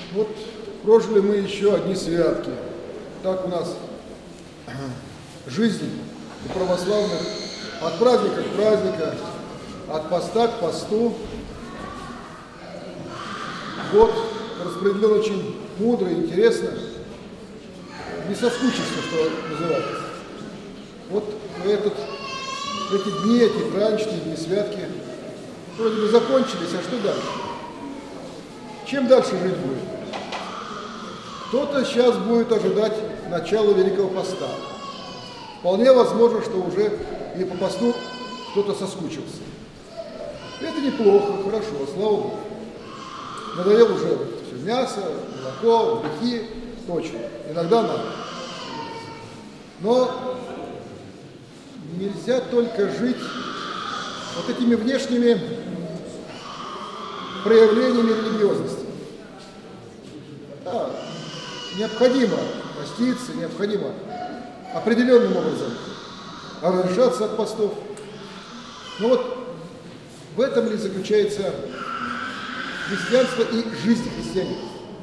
Вот прожили мы еще одни святки. Так у нас жизнь у православных от праздника к празднику, от поста к посту. Год распределен очень мудро и интересно. Не соскучишься, что называется. Вот эти дни, эти праздничные дни, святки вроде бы закончились, а что дальше? Чем дальше жить будет? Кто-то сейчас будет ожидать начала Великого Поста. Вполне возможно, что уже и по посту кто-то соскучился. Это неплохо, хорошо, слава Богу. Надоело уже все мясо, молоко, грехи, точно. Иногда надо. Но нельзя только жить вот этими внешними проявлениями религиозности. Да, необходимо поститься, необходимо определенным образом разрешаться от постов. Но вот в этом ли заключается христианство и жизнь христианина.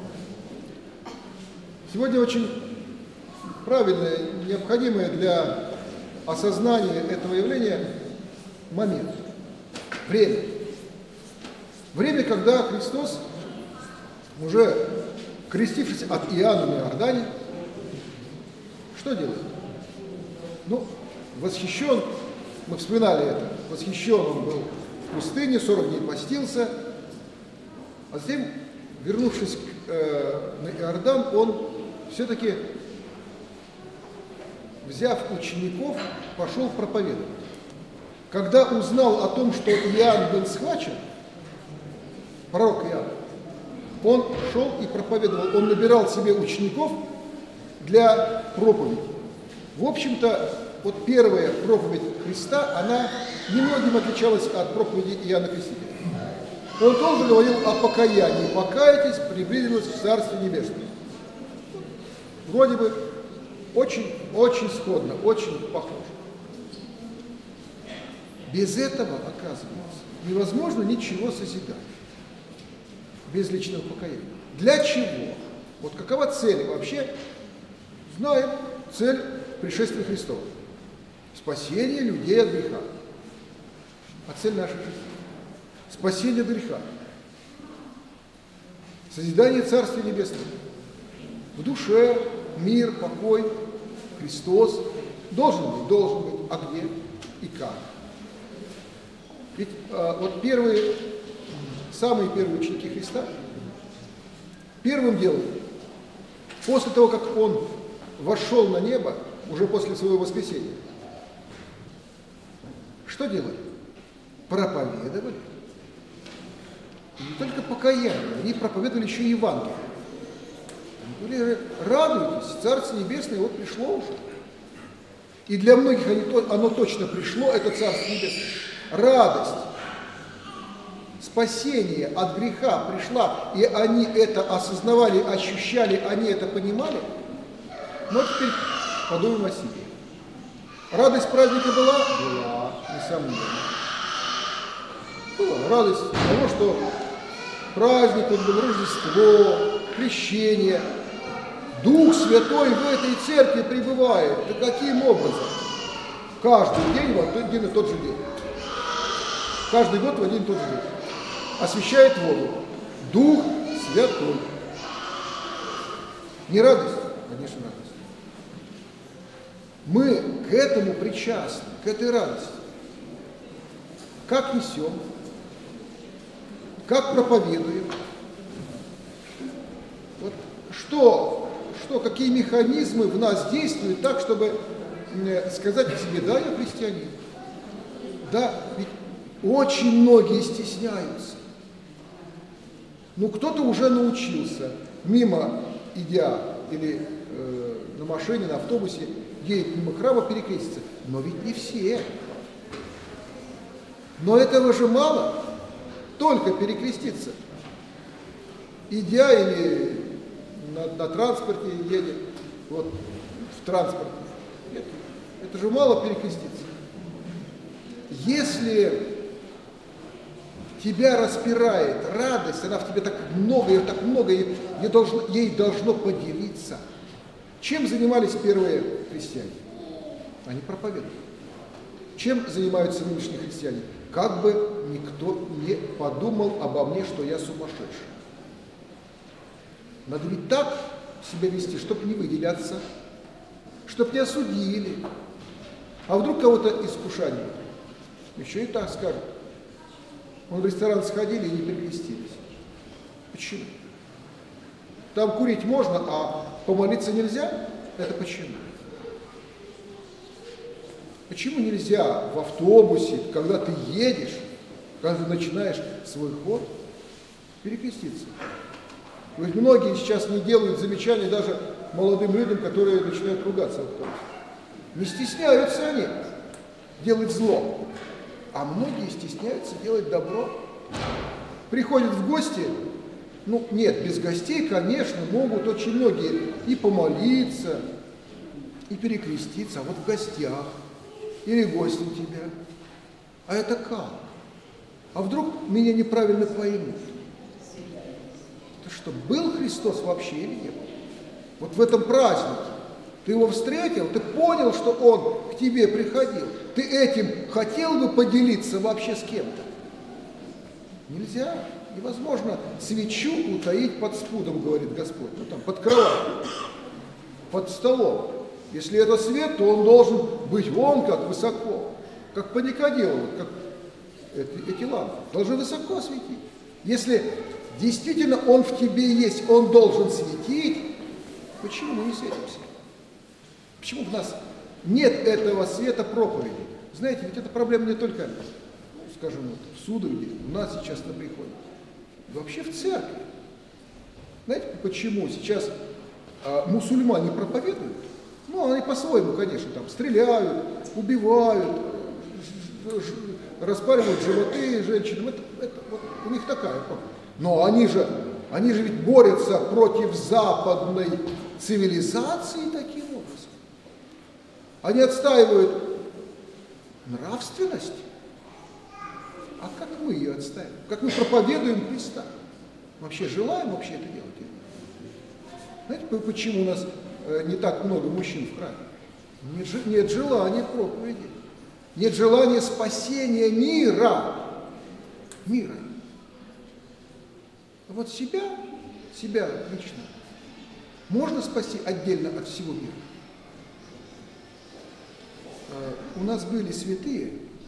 Сегодня очень правильное, необходимое для осознания этого явления момент, время. Время, когда Христос, уже крестившись от Иоанна на Иордане, что делает? Ну, восхищен, мы вспоминали это, восхищен он был в пустыне, 40 дней постился, а затем, вернувшись на Иордан, он все-таки, взяв учеников, пошел проповедовать. Когда узнал о том, что Иоанн был схвачен, пророк Иоанн, он шел и проповедовал, он набирал себе учеников для проповеди. В общем-то, вот первая проповедь Христа, она немногим отличалась от проповеди Иоанна Крестителя. Он тоже говорил о покаянии. Покайтесь, приблизилось к Царству Небесному. Вроде бы очень сходно, очень похоже. Без этого, оказывается, невозможно ничего созидать. Без личного покаяния. Для чего? Вот какова цель вообще? Знаем цель пришествия Христова. Спасение людей от греха. А цель нашей жизни? Спасение от греха. Созидание Царствия Небесного. В душе мир, покой, Христос. Должен быть. А где и как? Ведь вот самые первые ученики Христа, первым делом, после того, как Он вошел на небо, уже после своего воскресения, что делали? Проповедовали. И не только покаяние, они проповедовали еще и Евангелие. Они говорили: радуйтесь, Царство Небесное вот пришло уже. И для многих оно точно пришло, это Царство Небесное. Радость, спасение от греха пришла, и они это осознавали, ощущали, они это понимали. Но теперь подумаем о себе. Радость праздника была? Была, несомненно. Была радость того, что праздник, он был Рождество, крещение. Дух Святой в этой церкви пребывает. Да каким образом? Каждый день в один и тот же день. Каждый год в один и тот же день. Освящает воду. Дух Святой. Не радость? Конечно, радость. Мы к этому причастны, к этой радости. Как несем? Как проповедуем? Вот какие механизмы в нас действуют так, чтобы сказать о себе: да, я христианин. Да, ведь очень многие стесняются. Ну, кто-то уже научился, мимо идя или на машине, на автобусе, едет мимо храма, перекреститься. Но ведь не все. Но этого же мало, только перекреститься. Идя или на транспорте едет, вот в транспорте. Это же мало перекреститься. Если в тебя распирает радость, она в тебе так много, ей должно поделиться. Чем занимались первые христиане? Они проповедовали. Чем занимаются нынешние христиане? Как бы никто не подумал обо мне, что я сумасшедший. Надо ведь так себя вести, чтобы не выделяться, чтобы не осудили. А вдруг кого-то искушали? Еще и так скажут. Он в ресторан сходили и не перекрестились. Почему? Там курить можно, а помолиться нельзя? Это почему? Почему нельзя в автобусе, когда ты едешь, когда ты начинаешь свой ход, перекреститься? Ведь многие сейчас не делают замечаний даже молодым людям, которые начинают ругаться в автобусе. Не стесняются они делать зло, а многие стесняются делать добро. Приходят в гости, ну нет, без гостей, конечно, могут очень многие и помолиться, и перекреститься, а вот в гостях, или гости у тебя. А это как? А вдруг меня неправильно поймут? Это что, был Христос вообще или нет? Вот в этом празднике ты его встретил, ты понял, что он к тебе приходил. Ты этим хотел бы поделиться вообще с кем-то? Нельзя, невозможно свечу утаить под спудом, говорит Господь, ну там под кроватью, под столом. Если это свет, то он должен быть вон как высоко, как по Никодиму, как эти лампы, должны высоко светить. Если действительно он в тебе есть, он должен светить, почему мы не светимся? Почему в нас нет этого света проповеди? Знаете, ведь это проблема не только, скажем, вот, в Судороге, у нас сейчас на приходе, вообще в церкви. Знаете, почему сейчас мусульмане проповедуют? Ну, они по-своему, конечно, там стреляют, убивают, распаривают животы женщинам. Это вот у них такая проповедь. Но они же ведь борются против западной цивилизации таким образом. Они отстаивают нравственность. А как мы ее отстаиваем? Как мы проповедуем Христа? Вообще желаем вообще это делать? Знаете, почему у нас не так много мужчин в храме? Нет желания проповеди. Нет желания спасения мира. Мира. Вот себя лично можно спасти отдельно от всего мира. У нас были святые,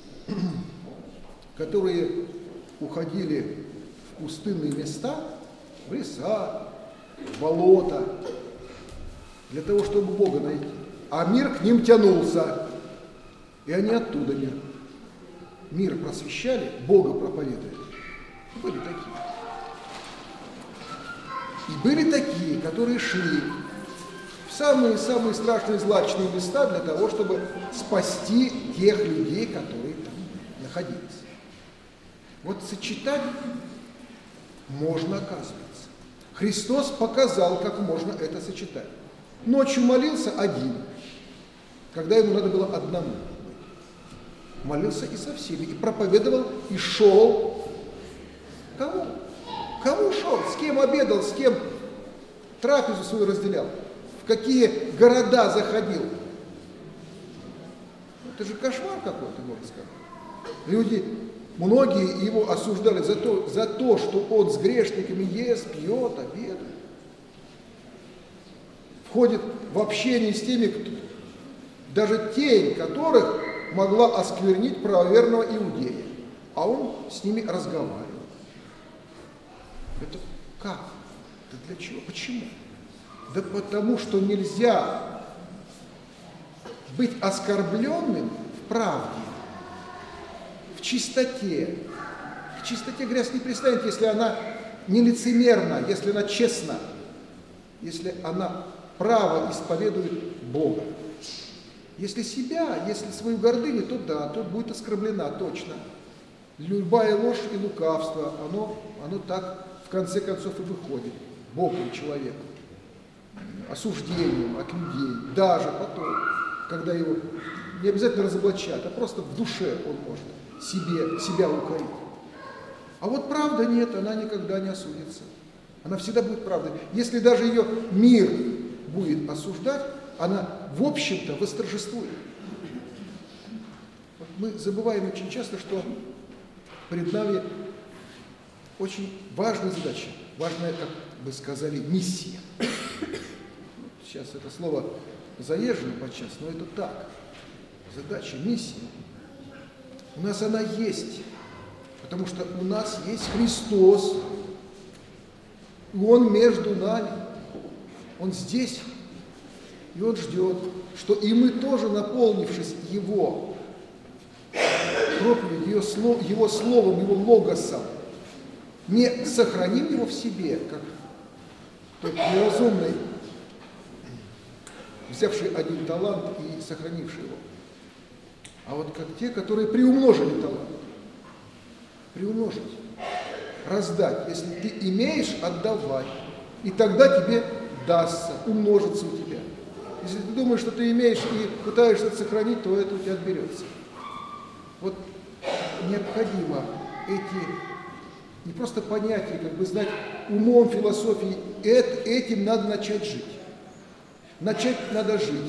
которые уходили в пустынные места, в леса, в болота, для того, чтобы Бога найти. А мир к ним тянулся, и они оттуда мир просвещали, Бога проповедовали. Были такие. И были такие, которые шли в самые-самые страшные злачные места для того, чтобы спасти тех людей, которые там находились. Вот сочетать можно, оказывается. Христос показал, как можно это сочетать. Ночью молился один, когда ему надо было одному. Молился и со всеми, и проповедовал, и шел. Кому? Кому шел? С кем обедал? С кем трапезу свою разделял? В какие города заходил? Это же кошмар какой-то, можно сказать. Люди, многие его осуждали за то, что он с грешниками ест, пьет, обедает. Входит в общение с теми, даже тень которых могла осквернить правоверного иудея. А он с ними разговаривал. Это как? Это для чего? Почему? Да потому что нельзя быть оскорбленным в правде, в чистоте. К чистоте грязь не пристанет, если она не лицемерна, если она честна, если она право исповедует Бога. Если себя, если свою гордыню, то да, то будет оскорблена точно. Любая ложь и лукавство, оно так в конце концов и выходит Богу и человеку. Осуждением от людей, даже потом, когда его не обязательно разоблачат, а просто в душе он может себя укорить. А А вот правда нет, она никогда не осудится. Она всегда будет правдой. Если даже ее мир будет осуждать, она, в общем-то, восторжествует. Вот мы забываем очень часто, что перед нами очень важная задача, важная, как бы сказали, миссия. Сейчас это слово заезжено подчас, но это так. Задача, миссия. У нас она есть, потому что у нас есть Христос, и Он между нами, Он здесь, и Он ждет, что и мы тоже, наполнившись Его проповедью, Его Словом, Его Логосом, не сохраним его в себе, как тот неразумный, взявший один талант и сохранивший его, а вот как те, которые приумножили талант. Приумножить, раздать. Если ты имеешь, отдавай, и тогда тебе дастся, умножится у тебя. Если ты думаешь, что ты имеешь и пытаешься это сохранить, то это у тебя отберется. Вот необходимо не просто понятия, как бы знать умом философии, этим надо начать жить. Начать надо жить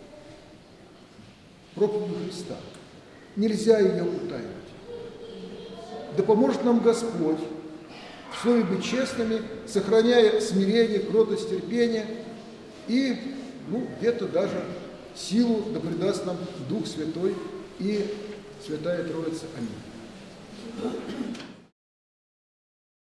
проповедью Христа. Нельзя ее утаивать. Да поможет нам Господь в слове быть честными, сохраняя смирение, кротость, терпение и, где-то даже силу да придаст нам Дух Святой и Святая Троица. Аминь.